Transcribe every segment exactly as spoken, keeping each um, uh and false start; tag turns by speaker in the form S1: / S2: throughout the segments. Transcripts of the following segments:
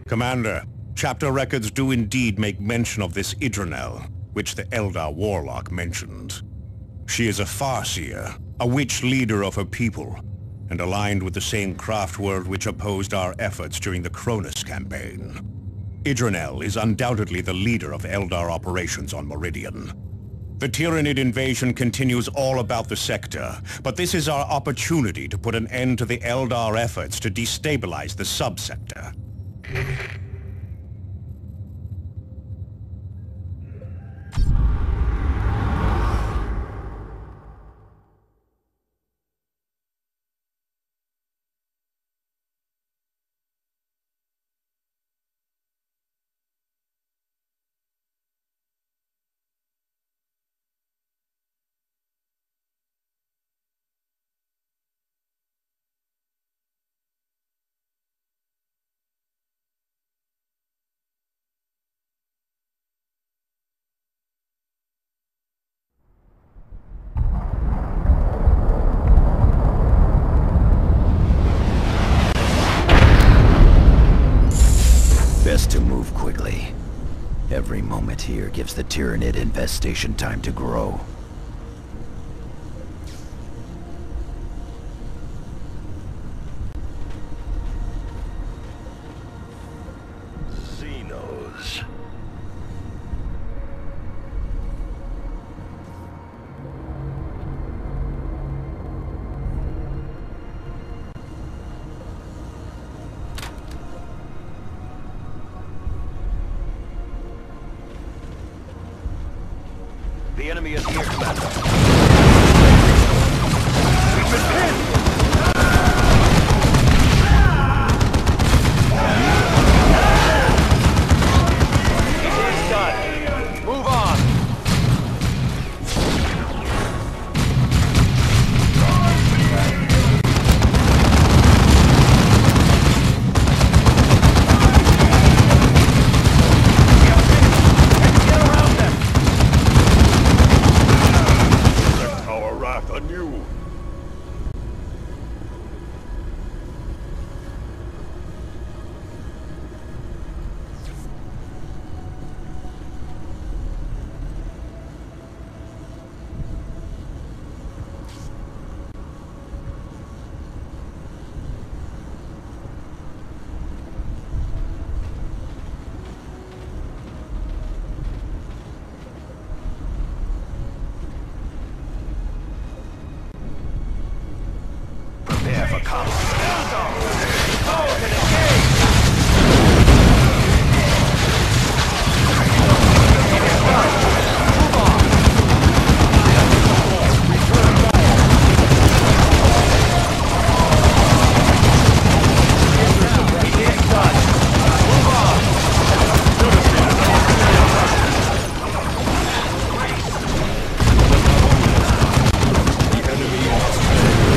S1: Commander, chapter records do indeed make mention of this Idranel, which the Eldar warlock mentioned. She is a Farseer, a witch leader of her people, and aligned with the same craft world which opposed our efforts during the Cronus campaign. Idranel is undoubtedly the leader of Eldar operations on Meridian. The Tyranid invasion continues all about the sector, but this is our opportunity to put an end to the Eldar efforts to destabilize the subsector.
S2: Best to move quickly. Every moment here gives the Tyranid infestation time to grow.
S3: Xenos. The enemy is here, Commander. We've been pinned! It's done. Move on! Anew. Prepare for combat. Forward and engage! Move on! Return fire! It is done! Move on! The enemy is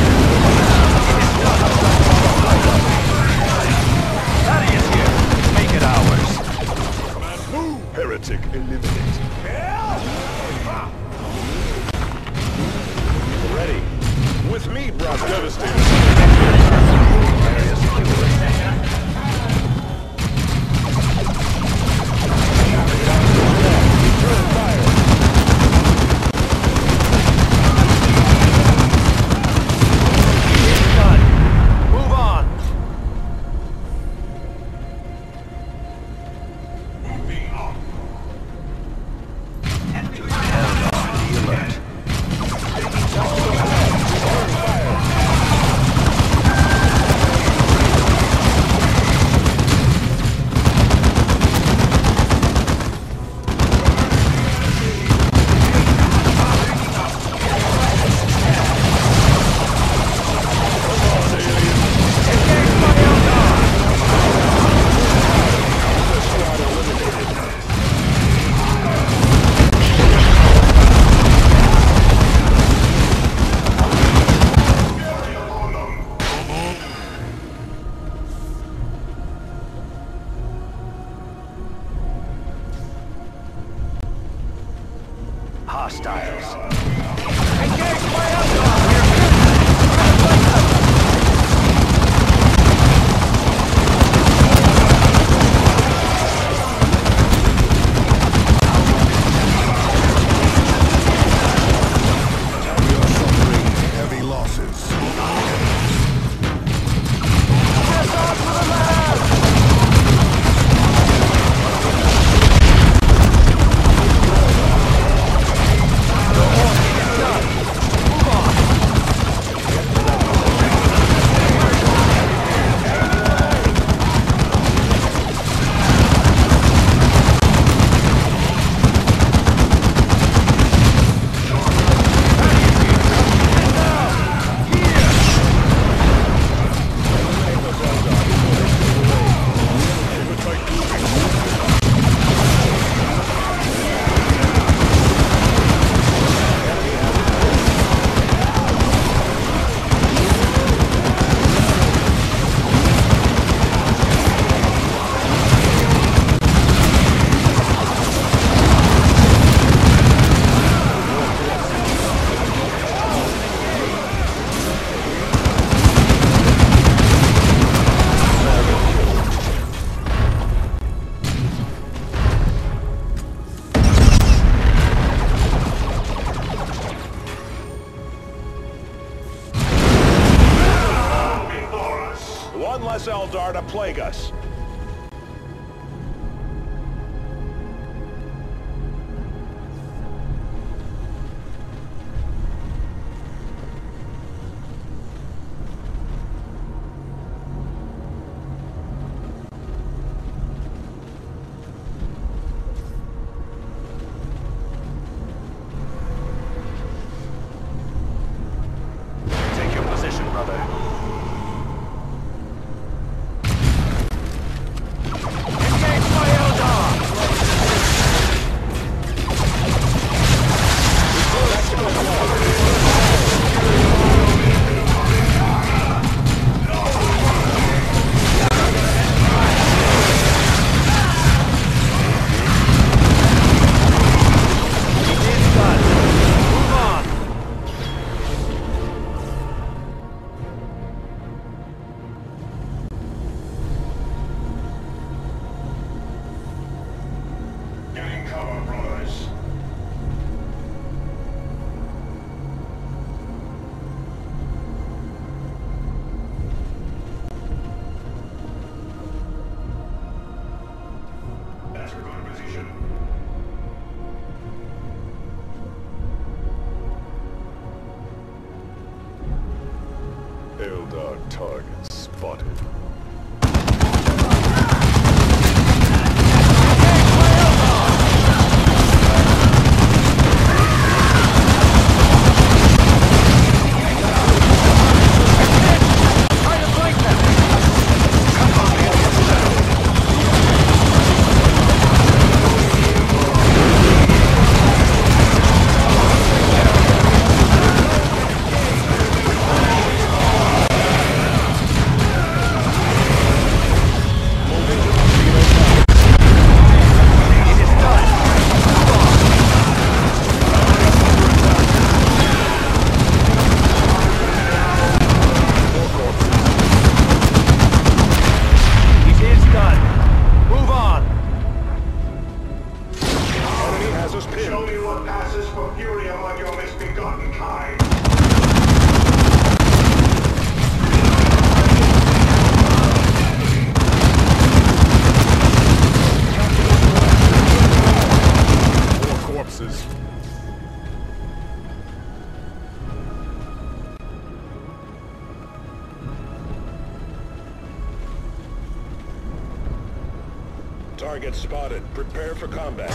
S3: heretic eliminated. Ready. With me, brother. Devastated. Area secured. Return fire. It's done. Move on.
S4: mass Eldar to plague us. Eldar target spotted. Target spotted. Prepare for combat.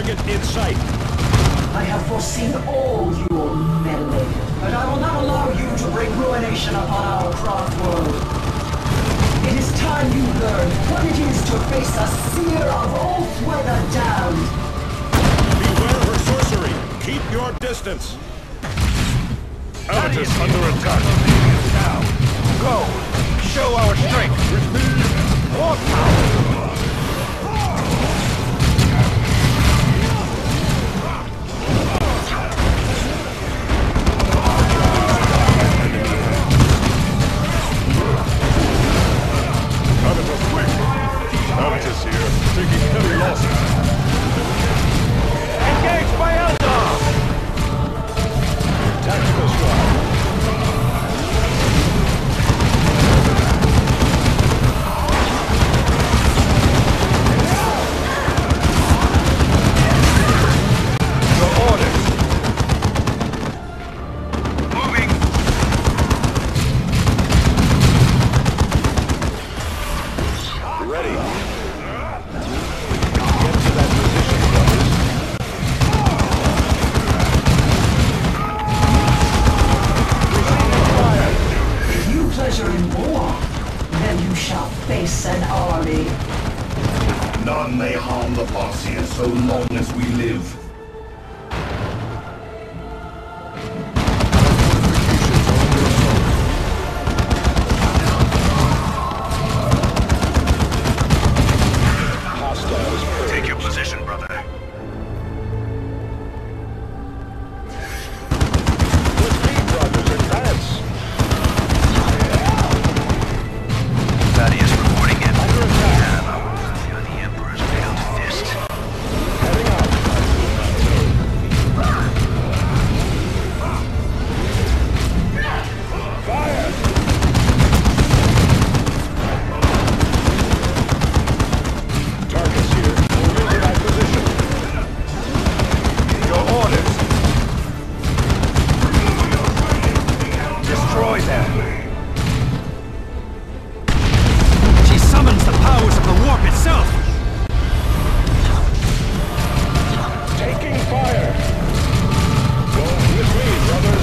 S4: target in sight.
S5: I have foreseen all your meddling, but I will not allow you to bring ruination upon our craft world. It is time you learn what it is to face a seer of Ulthwe the Damned.
S4: Beware her sorcery. Keep your distance. Habitus under attack.
S3: Now, go! Show our strength! With me, more power!
S4: Habitus, quick! Habitus here, taking heavy losses.
S3: Engaged by Eldar!
S4: Tactical strike.
S5: An army.
S6: None may harm the Farseer so long as we live.
S4: Take your position, brother. With me, brothers, advance.
S2: Thaddeus reporting in.
S4: Under attack.
S2: You're the Emperor's veiled fist.
S4: Heading out. Fire! Targets here. Move into that position.
S3: Your orders! Destroy them! She summons the powers of the warp itself!
S4: Taking fire! Go with me, brothers!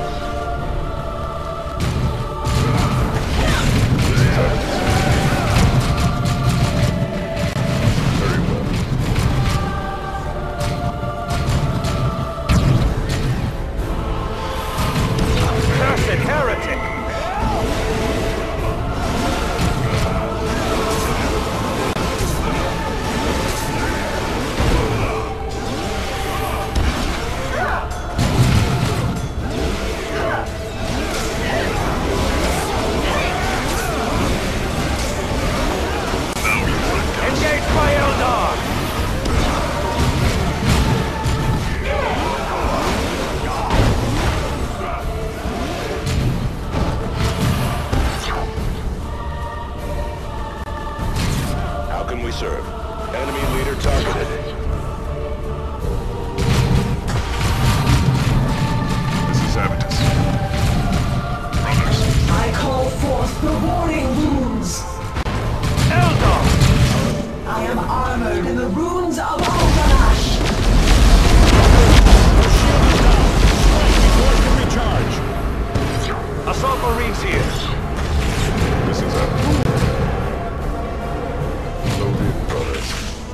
S4: Very well.
S3: Cursed heretic! Engaged by Eldar!
S4: How can we serve? Enemy leader targeted. This is Habitus. Brothers.
S5: I call forth the warning runes.
S3: Eldar!
S5: I am armored in the runes of Alganash.
S4: Before it can recharge.
S3: Assault Marines here!
S4: This is Habitus. Loaded, brothers.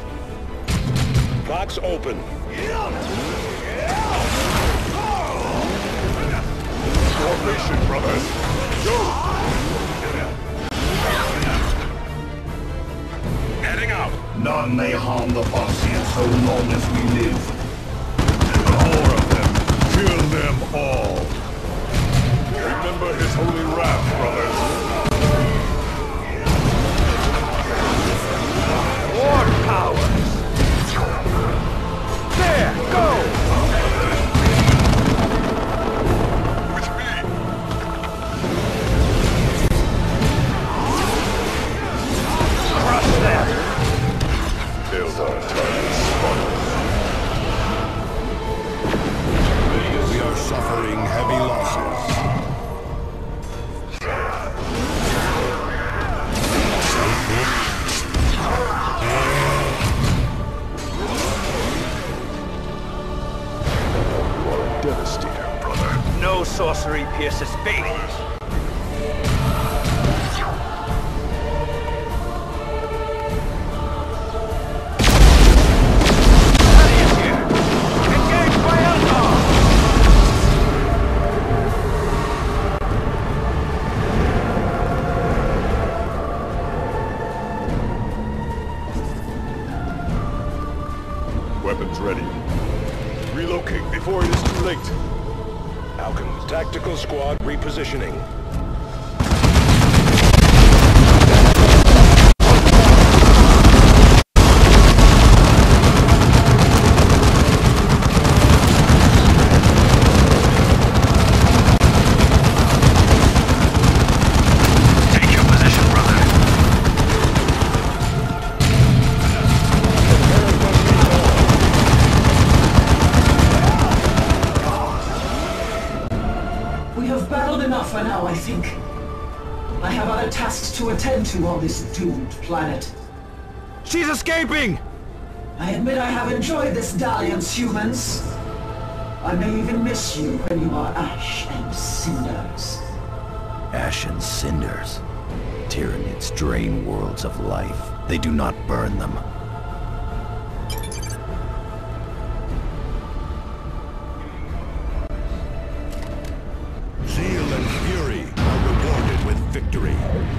S4: Box open. Formation, brothers. Go! Heading out.
S6: None may harm the Farseer so long as we live.
S4: More of them. Kill them all. Remember his holy wrath, brothers.
S3: War powers! There! Go!
S4: With me.
S3: Crush them!
S4: Eldar targets spotted. We are suffering heavy losses.
S3: artillery pierces space.
S4: Weapons ready. Relocate before it is too late. Falcon Tactical Squad repositioning.
S5: For now, I think. I have other tasks to attend to on this doomed planet.
S3: She's escaping!
S5: I admit I have enjoyed this dalliance, humans. I may even miss you when you are ash and cinders.
S2: Ash and cinders. Tyranids drain worlds of life. They do not burn them.
S1: Zeal and fury are rewarded with victory.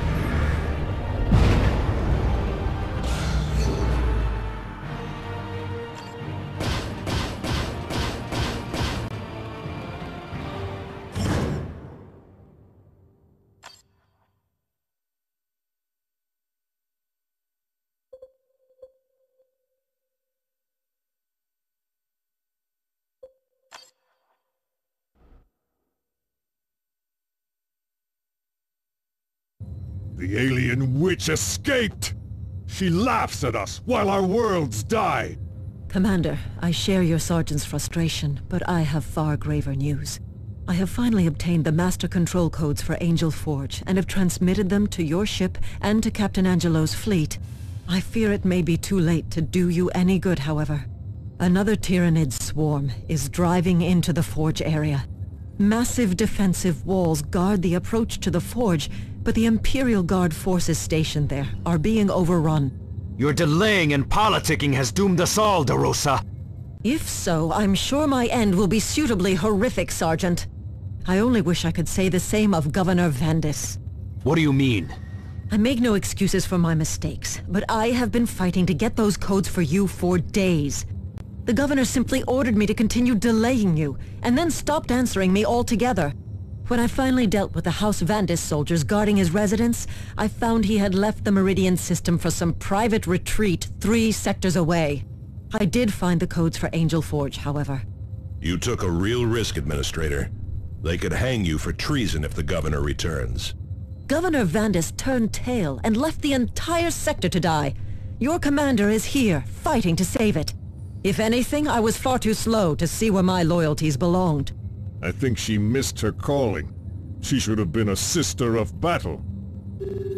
S4: The alien witch escaped! She laughs at us while our worlds die!
S7: Commander, I share your sergeant's frustration, but I have far graver news. I have finally obtained the master control codes for Angel Forge, and have transmitted them to your ship and to Captain Angelo's fleet. I fear it may be too late to do you any good, however. Another Tyranid swarm is driving into the Forge area. Massive defensive walls guard the approach to the Forge, but the Imperial Guard forces stationed there are being overrun.
S3: Your delaying and politicking has doomed us all, DeRosa.
S7: If so, I'm sure my end will be suitably horrific, Sergeant. I only wish I could say the same of Governor Vandis.
S3: What do you mean?
S7: I make no excuses for my mistakes, but I have been fighting to get those codes for you for days. The governor simply ordered me to continue delaying you, and then stopped answering me altogether. When I finally dealt with the House Vandis soldiers guarding his residence, I found he had left the Meridian system for some private retreat three sectors away. I did find the codes for Angel Forge, however.
S8: You took a real risk, Administrator. They could hang you for treason if the governor returns.
S7: Governor Vandis turned tail and left the entire sector to die. Your commander is here, fighting to save it. If anything, I was far too slow to see where my loyalties belonged.
S4: I think she missed her calling. She should have been a sister of battle.